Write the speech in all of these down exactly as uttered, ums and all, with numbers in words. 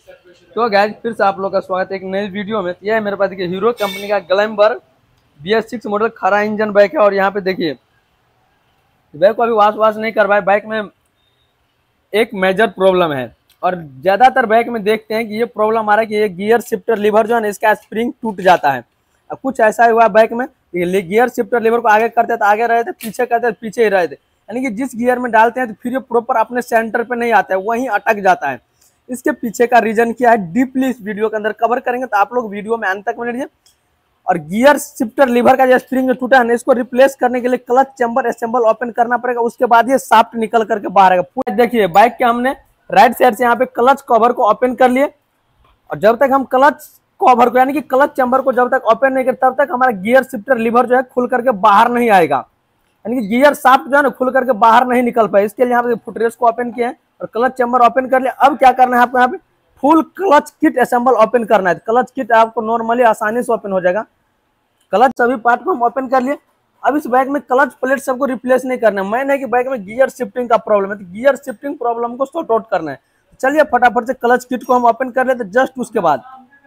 तो गाइस फिर से आप लोग का स्वागत है एक नई वीडियो में। यह है मेरे पास देखिए हीरो कंपनी का Glamour B S six model खरा इंजन बाइक है। और यहाँ पे देखिए बाइक को अभी वाश वाश नहीं करवाए, बाइक में एक मेजर प्रॉब्लम है। और ज़्यादातर बाइक में देखते हैं कि ये प्रॉब्लम आ रहा है कि ये गियर शिफ्टर लीवर जो है ना इसका स्प्रिंग टूट जाता है। अब कुछ ऐसा हुआ बाइक में, गियर शिफ्टर लीवर को आगे करते तो आगे रहे थे, पीछे करते तो पीछे ही रहे थे, यानी कि जिस गियर में डालते हैं तो फिर ये प्रॉपर अपने सेंटर पे नहीं आता है, वहीं अटक जाता है। इसके पीछे का रीजन क्या है डीपली इस वीडियो के अंदर कवर करेंगे, तो आप लोग वीडियो में अंत तक बने रहिए। और गियर शिफ्टर लीवर का जो स्प्रिंग जो टूटा है ना इसको रिप्लेस करने के लिए क्लच चैम्बर असेंबल ओपन करना पड़ेगा, उसके बाद ये शाफ्ट निकल करके बाहर आएगा। पूरा देखिए बाइक के हमने राइट साइड से यहाँ पे क्लच कवर को ओपन कर लिए, और जब तक हम क्लच कवर को यानी कि क्लच चैम्बर को जब तक ओपन नहीं करते तब तक हमारा गियर शिफ्टर लीवर जो है खुल करके बाहर नहीं आएगा, यानी कि गियर शाफ्ट जो है ना खुल करके बाहर नहीं निकल पाए। इसके लिए यहाँ पे फुटरेस्ट को ओपन किया है और क्लच चैम्बर ओपन कर लिया। अब क्या करना है आपको, यहाँ पे full clutch kit assemble open करना है। क्लच किट आपको नॉर्मली आसानी से ओपन हो जाएगा। क्लच सभी पार्ट को हम ओपन कर लिए। अब इस बाइक में क्लच प्लेट सबको रिप्लेस नहीं करना है। मैं नहीं कि बाइक में गियर शिफ्टिंग का प्रॉब्लम है, तो गियर शिफ्टिंग प्रॉब्लम को सॉर्ट आउट करना है। चलिए फटाफट से क्लच किट को हम ओपन कर लेते। जस्ट उसके बाद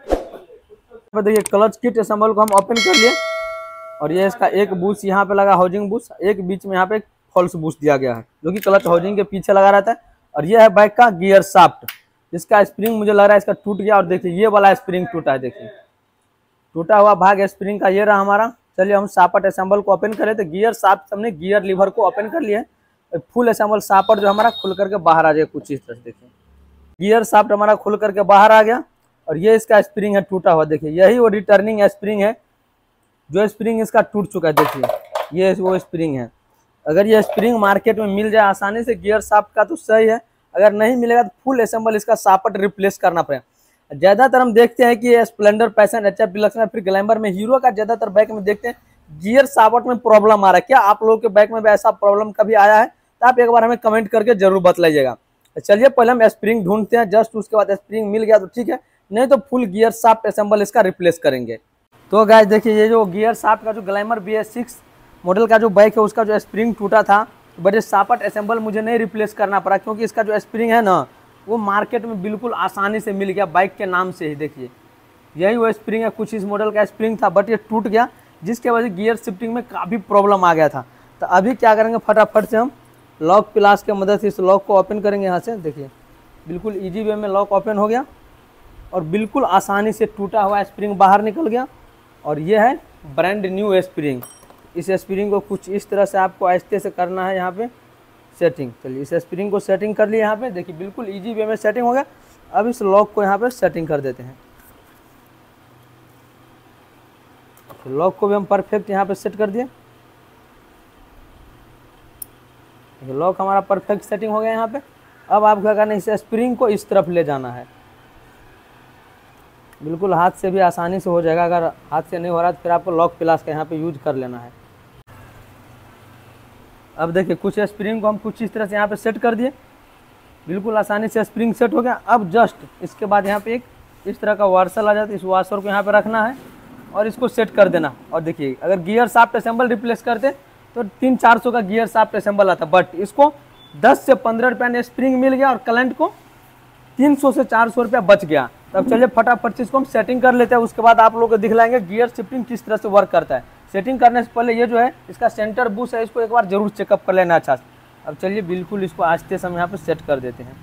देखिए क्लच किट असेंबल को हम ओपन कर लिए, और ये इसका एक बूस्ट यहाँ पे लगा, हाउसिंग बूस्ट, एक बीच में यहाँ पे फॉल्स बूस्ट दिया गया है जो कि क्लच हाउसिंग के पीछे लगा रहता है। और ये है बाइक का गियर शाफ्ट, इसका स्प्रिंग मुझे लग रहा है इसका टूट गया। और देखिए ये वाला स्प्रिंग टूटा है, देखिए टूटा हुआ भाग स्प्रिंग का ये रहा हमारा। चलिए हम सापट असेंबल को ओपन करें, तो गियर शाफ्ट हमने गियर लीवर को ओपन कर लिया है। फुल असेंबल सापट जो हमारा खुल करके बाहर आ जाएगा कुछ इस तरह से। देखिए गियर शाफ्ट हमारा खुल करके बाहर आ गया, और ये इसका स्प्रिंग है टूटा हुआ। देखिए यही वो रिटर्निंग स्प्रिंग है, जो स्प्रिंग इसका टूट चुका है। देखिए ये वो स्प्रिंग है। अगर ये स्प्रिंग मार्केट में मिल जाए आसानी से गियर शाफ्ट का तो सही है, अगर नहीं मिलेगा तो फुल असेंबल इसका शाफ्ट रिप्लेस करना पड़ेगा। ज़्यादातर हम देखते हैं कि ये Splendor, Passion, H F Deluxe में, फिर ग्लैमर में, हीरो का ज़्यादातर बाइक में देखते हैं गियर शाफ्ट में प्रॉब्लम आ रहा है। क्या आप लोगों के बाइक में भी ऐसा प्रॉब्लम कभी आया है? तो आप एक बार हमें कमेंट करके जरूर बतलाइएगा। चलिए पहले हम स्प्रिंग ढूंढते हैं, जस्ट उसके बाद स्प्रिंग मिल गया तो ठीक है, नहीं तो फुल गियर शाफ्ट असेंबल इसका रिप्लेस करेंगे। तो गाइस देखिए ये जो गियर शाफ्ट का जो Glamour B S six model का जो बाइक है उसका जो स्प्रिंग टूटा था, बट ये शाफ्ट असेंबल मुझे नहीं रिप्लेस करना पड़ा, क्योंकि इसका जो स्प्रिंग है ना वो मार्केट में बिल्कुल आसानी से मिल गया बाइक के नाम से ही। देखिए यही वो स्प्रिंग है, कुछ इस मॉडल का स्प्रिंग था, बट ये टूट गया, जिसके वजह से गियर शिफ्टिंग में काफ़ी प्रॉब्लम आ गया था। तो अभी क्या करेंगे, फटाफट से हम लॉक प्लास की मदद से इस लॉक को ओपन करेंगे यहाँ से। देखिए बिल्कुल ईजी वे में लॉक ओपन हो गया, और बिल्कुल आसानी से टूटा हुआ स्प्रिंग बाहर निकल गया। और ये है ब्रांड न्यू स्प्रिंग। इस स्प्रिंग को कुछ इस तरह से आपको आहिस्ते से करना है यहाँ पे सेटिंग। चलिए इस स्प्रिंग को सेटिंग कर लिए यहाँ पे। देखिए बिल्कुल इजी वे में सेटिंग हो गया। अब इस लॉक को यहाँ पे सेटिंग कर देते हैं। लॉक को भी हम परफेक्ट यहाँ पे सेट कर दिए। लॉक हमारा परफेक्ट सेटिंग हो गया यहाँ पे। अब आप क्या करना है, इस स्प्रिंग को इस तरफ ले जाना है। बिल्कुल हाथ से भी आसानी से हो जाएगा, अगर हाथ से नहीं हो रहा तो फिर आपको लॉक प्लास का यहाँ पे यूज कर लेना है। अब देखिए कुछ स्प्रिंग को हम कुछ इस तरह से यहाँ पे सेट कर दिए, बिल्कुल आसानी से स्प्रिंग सेट हो गया। अब जस्ट इसके बाद यहाँ पे एक इस तरह का वाशर आ जाता है, इस वाशर को यहाँ पे रखना है और इसको सेट कर देना। और देखिए अगर गियर शाफ्ट असेंबल रिप्लेस करते तो तीन चार सौ का गियर शाफ्ट असेंबल आता, बट इसको दस से पंद्रह रुपये में स्प्रिंग मिल गया और कलेंट को तीन सौ से चार सौ रुपया बच गया। तब चलिए फटाफट से इसको हम सेटिंग कर लेते हैं, उसके बाद आप लोगों को दिखलाएंगे गियर शिफ्टिंग किस तरह से वर्क करता है। सेटिंग करने से पहले ये जो है इसका सेंटर बूस्ट है, इसको एक बार जरूर चेकअप कर लेना अच्छा से। अब चलिए बिल्कुल इसको आस्ते से हम यहाँ पे सेट कर देते हैं।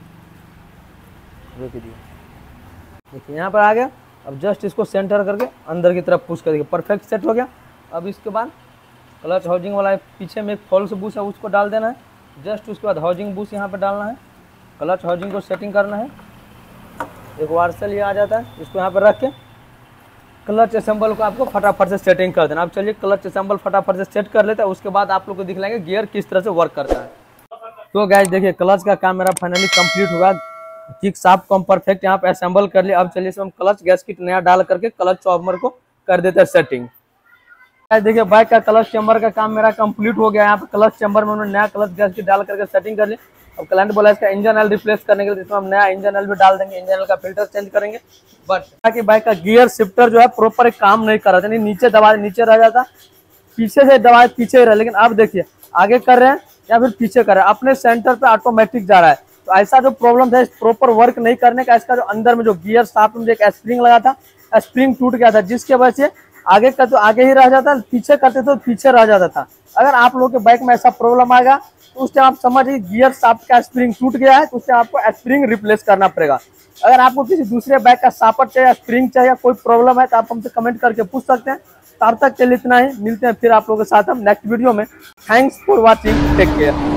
देखिए यहाँ पर आ गया। अब जस्ट इसको सेंटर करके अंदर की तरफ पुश कर देंगे, परफेक्ट सेट हो गया। अब इसके बाद क्लच हाउसिंग वाला पीछे में एक फॉल्स बूस्ट है, उसको डाल देना है। जस्ट उसके बाद हाउसिंग बूस्ट यहाँ पर डालना है, क्लच हाउसिंग को सेटिंग करना है। एक वार्सल ये आ जाता है, इसको यहाँ पर रख के क्लच असेंबल को आपको फटाफट से सेटिंग कर देना। अब चलिए क्लच असेंबल फटाफट से सेट कर लेते हैं, उसके बाद आप लोग को दिखलाएंगे गियर किस तरह से वर्क करता है। तो गाइस देखिए क्लच का काम मेरा फाइनली कंप्लीट हुआ। किक शाफ्ट को हम परफेक्ट यहाँ पे असेंबल कर लिया। अब चलिए इसमें हम क्लच गैस किट नया डाल करके क्लच चॉपर को कर देते हैं सेटिंग। देखिए बाइक का क्लच चैम्बर का काम मेरा कंप्लीट हो गया। यहाँ पे क्लच चैम्बर में उन्होंने नया क्लच गैस किट डाल करके सेटिंग कर ली। अब क्लाइंट बोला इसका इंजन ऑयल रिप्लेस करने के लिए, इसमें हम नया इंजन ऑयल भी डाल देंगे, इंजन ऑयल का फिल्टर चेंज करेंगे। बट ताकि बाइक का गियर शिफ्टर जो है प्रॉपर काम नहीं कर रहा था, नीचे दबा नीचे रह जाता, पीछे से दबाए पीछे ही रहा। लेकिन अब देखिए आगे कर रहे हैं या फिर पीछे कर रहे हैं, अपने सेंटर पे ऑटोमेटिक जा रहा है। तो ऐसा जो प्रॉब्लम था, प्रॉपर वर्क नहीं करने का, इसका जो अंदर में जो गियर शाफ्ट में एक स्प्रिंग लगा था, स्प्रिंग टूट गया था, जिसके वजह से आगे का तो आगे ही रह जाता, पीछे करते तो पीछे रह जाता था। अगर आप लोगों के बाइक में ऐसा प्रॉब्लम आएगा तो उस टाइम आप समझिए गियर शाफ्ट का स्प्रिंग टूट गया है, तो उस टाइम आपको स्प्रिंग रिप्लेस करना पड़ेगा। अगर आपको किसी दूसरे बाइक का शाफ्ट चाहिए, स्प्रिंग चाहिए, कोई प्रॉब्लम है तो आप हमसे कमेंट करके पूछ सकते हैं। तब तक के लिए इतना ही, मिलते हैं फिर आप लोगों के साथ हम नेक्स्ट वीडियो में। Thanks for watching, take care.